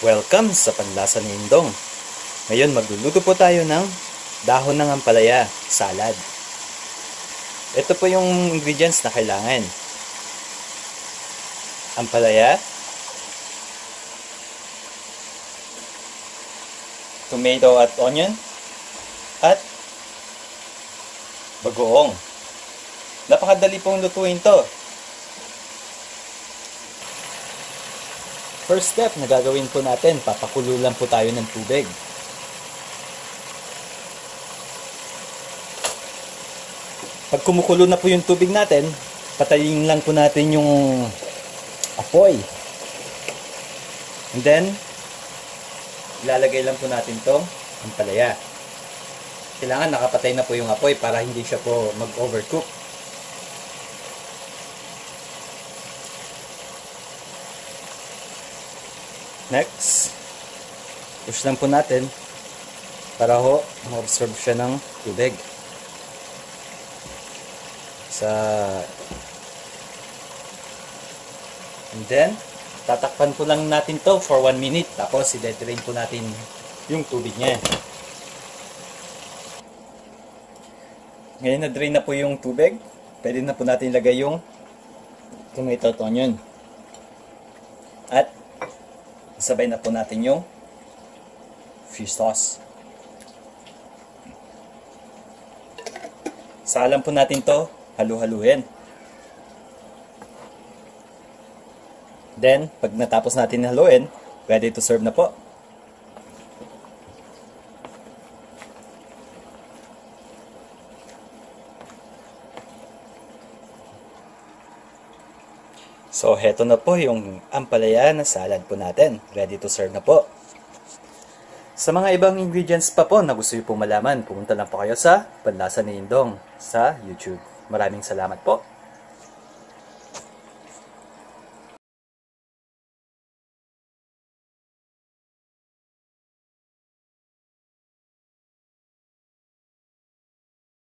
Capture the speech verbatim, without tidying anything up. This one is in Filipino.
Welcome sa Panlasa ni Indong. Ngayon magluluto po tayo ng dahon ng ampalaya salad. Ito po yung ingredients na kailangan. Ampalaya, tomato at onion, at bagoong. Napakadali pong lutuin to. First step na gagawin po natin, papakulo lang po tayo ng tubig. Pag kumukulo na po yung tubig natin, patayin lang po natin yung apoy. And then, ilalagay lang po natin tong ampalaya. Kailangan nakapatay na po yung apoy para hindi siya po mag-overcook. Next, push lang po natin para ho ma-absorb siya ng tubig. Sa And then, tatakpan po lang natin to for one minute. Tapos, i-drain po natin yung tubig niya. Ngayon na-drain na po yung tubig, pwede na po natin ilagay yung tomato at onion. At sabay na po natin yung fish sauce. Salang po natin to, halu-haluin. Then, pag natapos natin haluin, ready to serve na po. So, heto na po yung ampalaya na salad po natin. Ready to serve na po. Sa mga ibang ingredients pa po na gusto nyo po malaman, pumunta lang po kayo sa Panlasa ni Indong sa YouTube. Maraming salamat po.